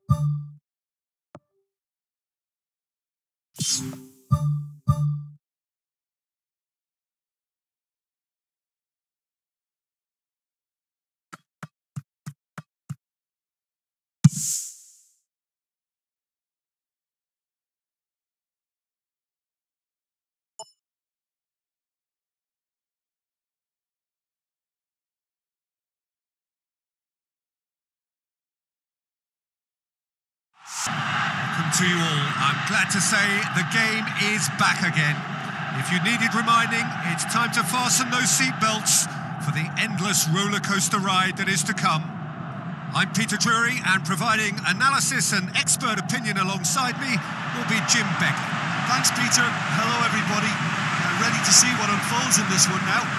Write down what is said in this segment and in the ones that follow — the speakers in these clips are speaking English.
Welcome to you all. I'm glad to say the game is back again. If you needed reminding, it's time to fasten those seatbelts for the endless roller coaster ride that is to come. I'm Peter Drury, and providing analysis and expert opinion alongside me will be Jim Beglin. Thanks, Peter. Hello, everybody. Ready to see what unfolds in this one now.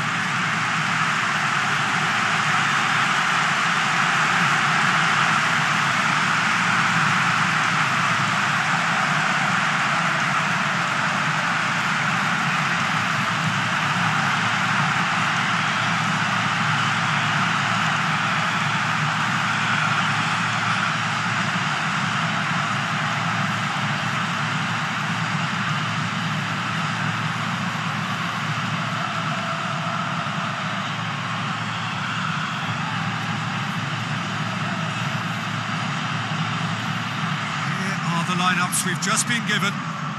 The lineups we've just been given.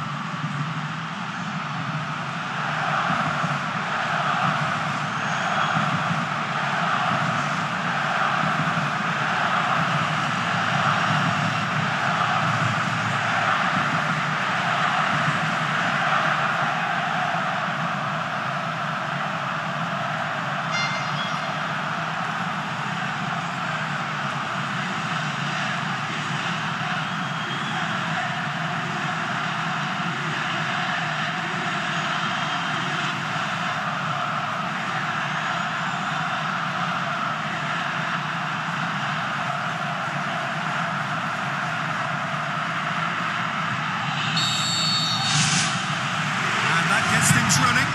Things running.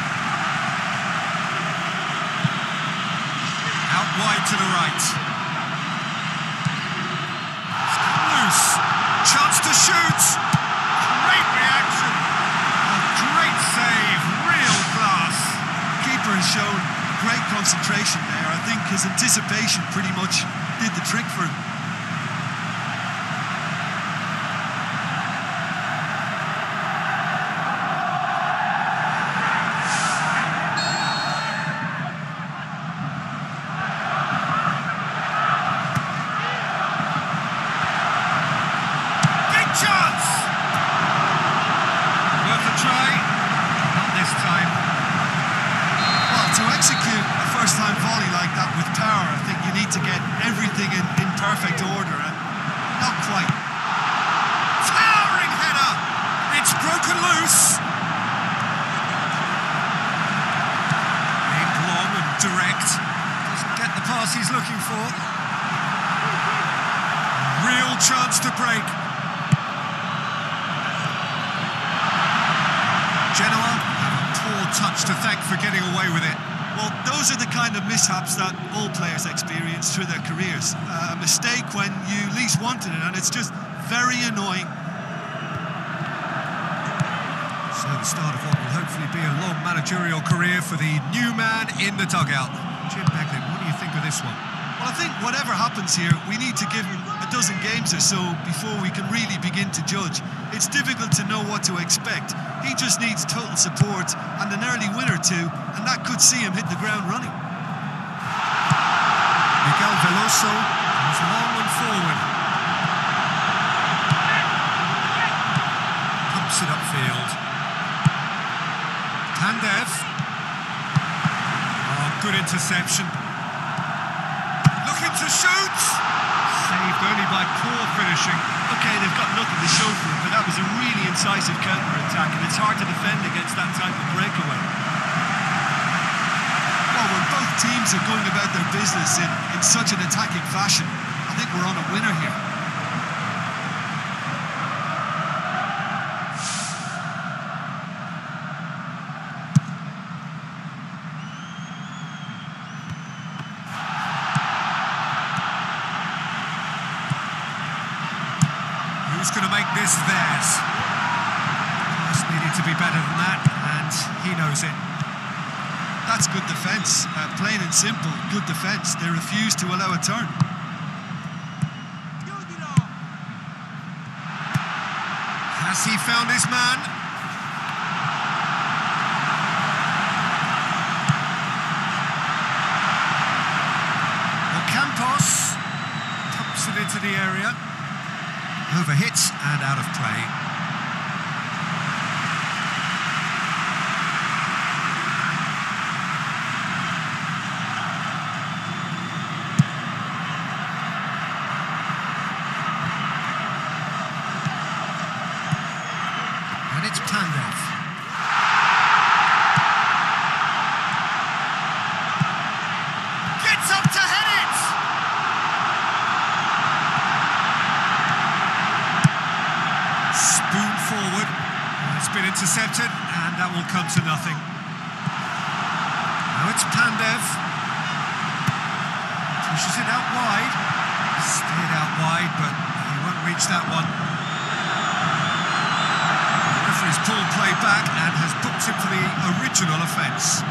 Out wide to the right. It's come loose. Chance to shoot. Great reaction. A great save. Real class. Keeper has shown great concentration there. I think his anticipation pretty much did the trick for him. First-time volley like that with power, I think you need to get everything in perfect order, and not quite. Towering header! It's broken loose! Aimed long and direct. Doesn't get the pass he's looking for. Real chance to break. Genoa have a poor touch to thank for getting away with it. Well, those are the kind of mishaps that all players experience through their careers. A mistake when you least wanted it, and it's just very annoying. So the start of what will hopefully be a long managerial career for the new man in the dugout. Jim Beglin, what do you think of this one? Well, I think whatever happens here, we need to give him a dozen games or so before we can really begin to judge. It's difficult to know what to expect. He just needs total support and an early win or two, and that could see him hit the ground running. Miguel Veloso goes long and forward. Pumps it upfield. Pandev. Oh, good interception. Looking to shoot! Saved only by poor finishing. Okay, they've got nothing to show for it, but that was a really incisive counter-attack, and it's hard to defend against that type of breakaway. Well, when both teams are going about their business in such an attacking fashion, I think we're on a winner here. Who's going to make this theirs? Just needed to be better than that, and he knows it. That's good defence, plain and simple, good defence. They refuse to allow a turn. Has he found his man? Campos pumps it into the area, overhits and out of play. And it's Pandev. Gets up to head it! Spoon forward. It's been intercepted, and that will come to nothing. Now it's Pandev. Pushes it out wide. Stayed out wide, but he won't reach that one. The referee's pulled play back and has booked him for the original offence.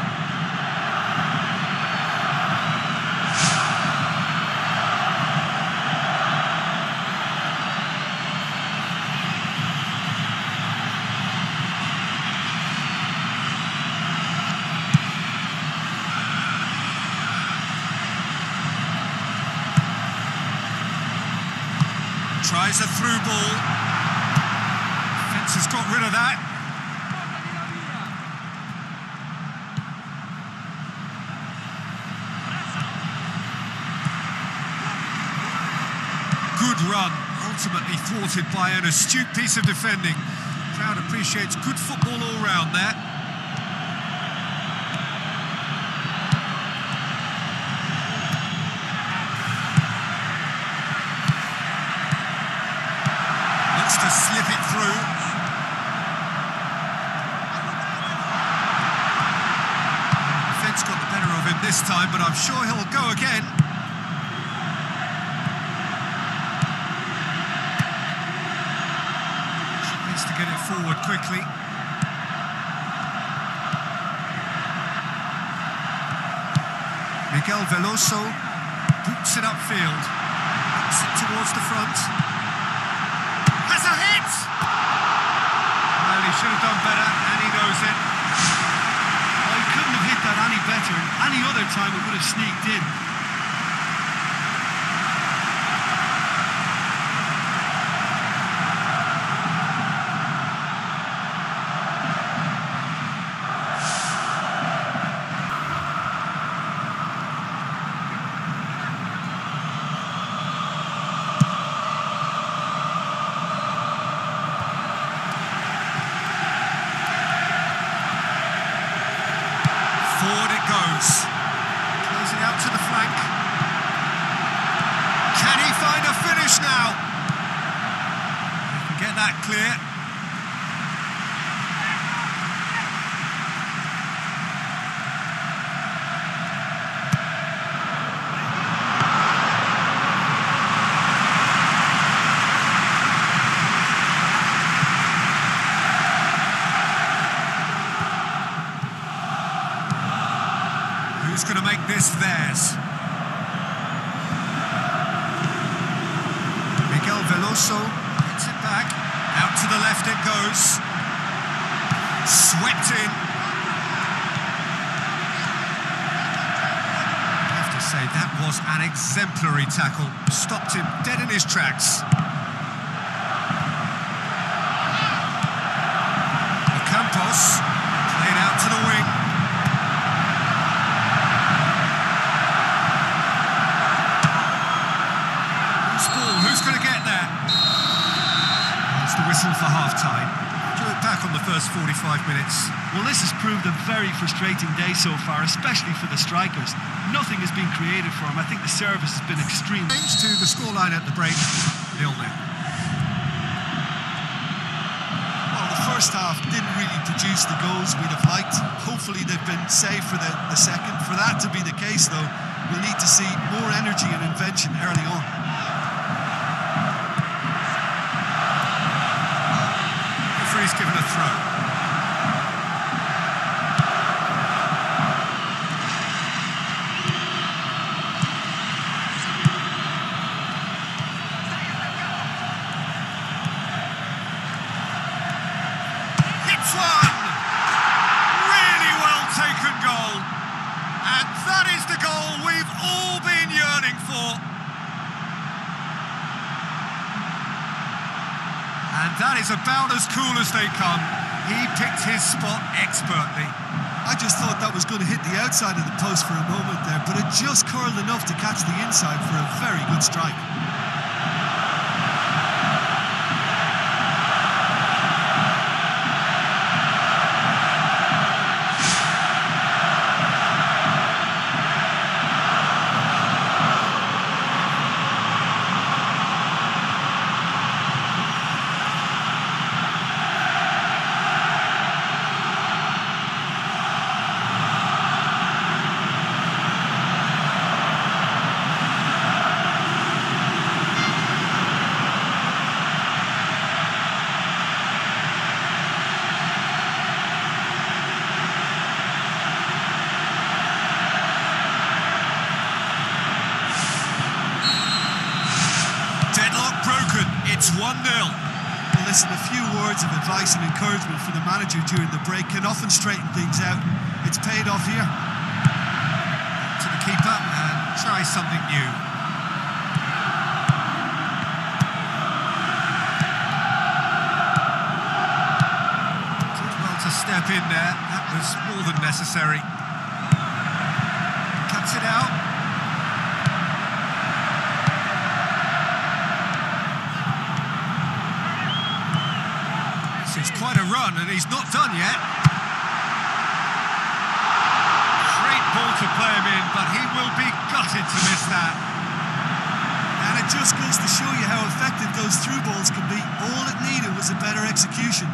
Tries a through ball. Defence has got rid of that. Good run, ultimately thwarted by an astute piece of defending. Crowd appreciates good football all round there. To slip it through. Defence got the better of him this time, but I'm sure he'll go again. Needs to get it forward quickly. Miguel Veloso boots it upfield, boots it towards the front. Has a hit! Well, he should have done better, and he knows it. Well, he couldn't have hit that any better. Any other time it would have sneaked in. Forward it goes. Plays it out to the flank. Can he find a finish now? He can get that clear. Who's going to make this theirs? Miguel Veloso gets it back. Out to the left it goes. Swept in. I have to say, that was an exemplary tackle. Stopped him dead in his tracks. Campos played out to the wing. Who's going to get there? That's the whistle for half-time. Do it back on the first 45 minutes. Well, this has proved a very frustrating day so far, especially for the strikers. Nothing has been created for them. I think the service has been extreme. Change to the scoreline at the break, 0-0. Well, the first half didn't really produce the goals we'd have liked. Hopefully they've been saved for the second. For that to be the case, though, we'll need to see more energy and invention early on. referee's given a throw. And that is about as cool as they come. He picked his spot expertly. I just thought that was going to hit the outside of the post for a moment there, but it just curled enough to catch the inside for a very good strike. It's 1-0. Well, listen, a few words of advice and encouragement from the manager during the break can often straighten things out. It's paid off here. To the keeper and try something new. Did well to step in there. That was more than necessary. Cuts it out. It's quite a run, and he's not done yet. Great ball to play him in, but he will be gutted to miss that. And it just goes to show you how effective those through balls can be. All it needed was a better execution.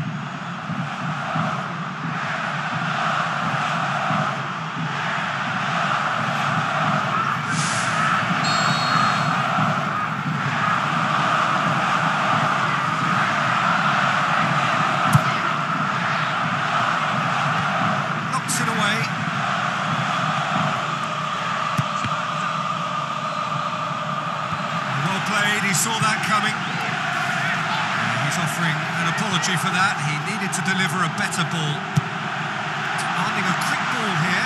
He saw that coming. He's offering an apology for that. He needed to deliver a better ball. Demanding a quick ball here.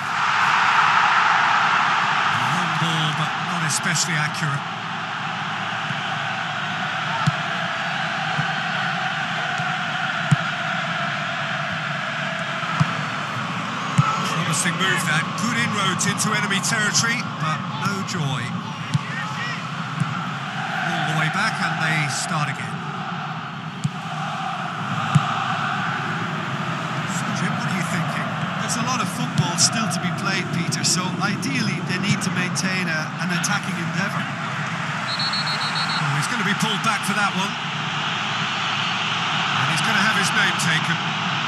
A long ball, but not especially accurate. Promising move that. Good inroads into enemy territory, but no joy. Back and they start again. So Jim, what are you thinking? There's a lot of football still to be played, Peter, so ideally they need to maintain an attacking endeavour. Oh, he's going to be pulled back for that one. And he's going to have his name taken.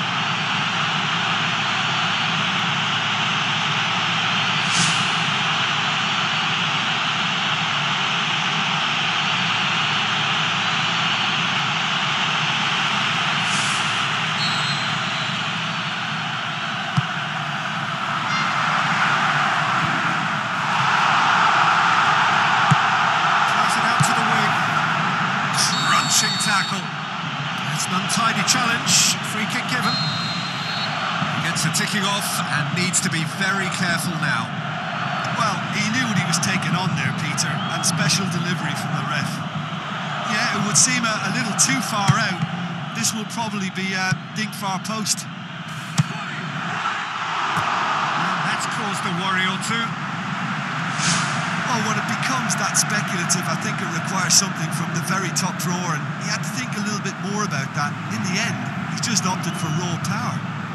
Tackle. It's an untidy challenge. Free kick given. He gets a ticking off and needs to be very careful now. Well, he knew what he was taking on there, Peter, and special delivery from the ref. Yeah, it would seem a little too far out. This will probably be a dink far post. And that's caused a worry or two. Well, when it becomes that speculative, I think it requires something from the very top drawer, and he had to think a little bit more about that. In the end, he just opted for raw power.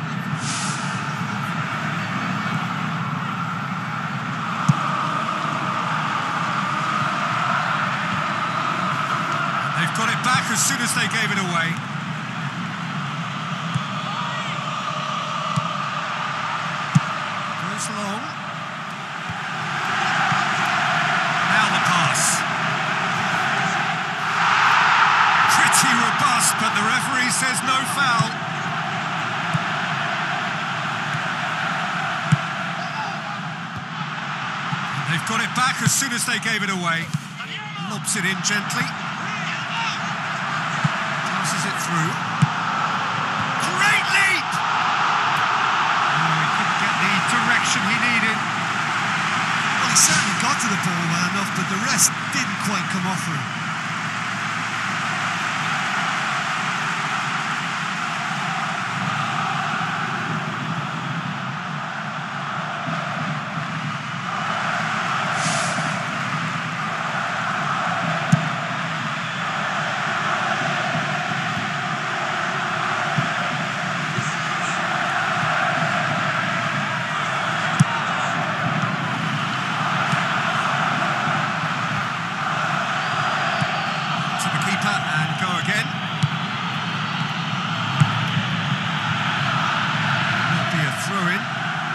And they've got it back as soon as they gave it away. Goes long. But the referee says no foul. And they've got it back as soon as they gave it away. Lobs it in gently. Passes it through. Great leap! Oh, he couldn't get the direction he needed. Well, he certainly got to the ball well enough, but the rest didn't quite come off for him. And go again. Will be a throw-in.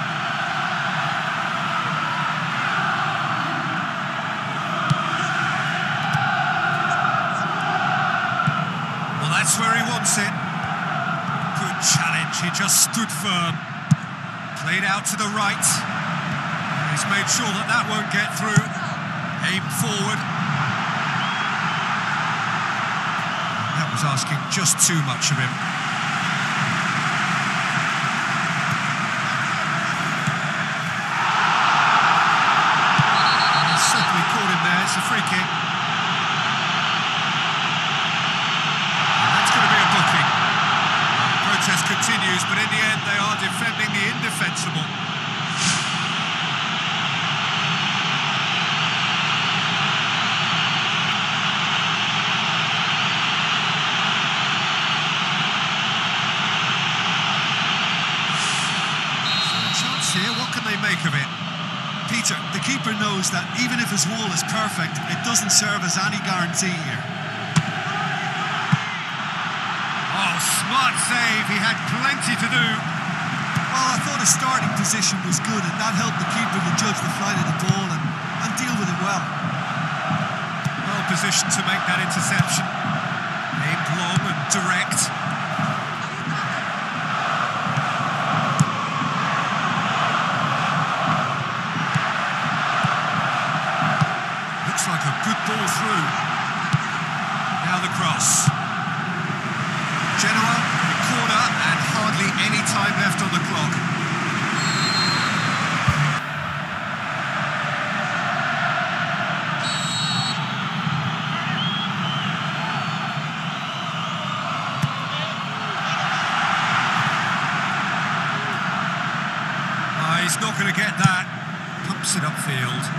Well, that's where he wants it. Good challenge, he just stood firm. Played out to the right. And he's made sure that that won't get through. Aim forward. That was asking just too much of him. And he's certainly caught him there. It's a free kick. And that's going to be a booking. The protest continues, but in the end they are defending the indefensible. Here, what can they make of it? Peter, the keeper knows that even if his wall is perfect, it doesn't serve as any guarantee here. Oh, smart save. He had plenty to do. Well, I thought his starting position was good, and that helped the keeper to judge the flight of the ball and deal with it well. Well positioned to make that interception. Aimed long and direct. Like a good ball through. Now the cross. Genoa in the corner and hardly any time left on the clock. He's not going to get that. Pumps it upfield.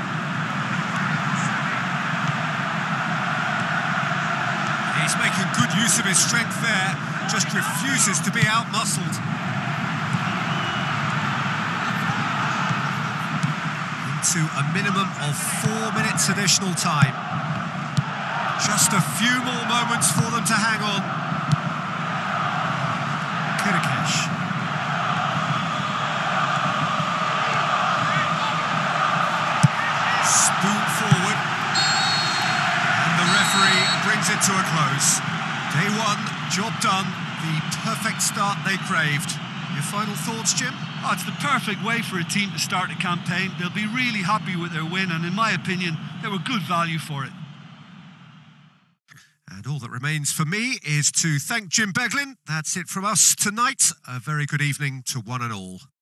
He's making good use of his strength there, just refuses to be out-muscled. Into a minimum of 4 minutes additional time. Just a few more moments for them to hang on. Kirikesh. Spoon forward. Brings it to a close. Day one, job done. The perfect start they craved. Your final thoughts, Jim? Oh, it's the perfect way for a team to start a campaign. They'll be really happy with their win, and in my opinion, they were good value for it. And all that remains for me is to thank Jim Beglin. That's it from us tonight. A very good evening to one and all.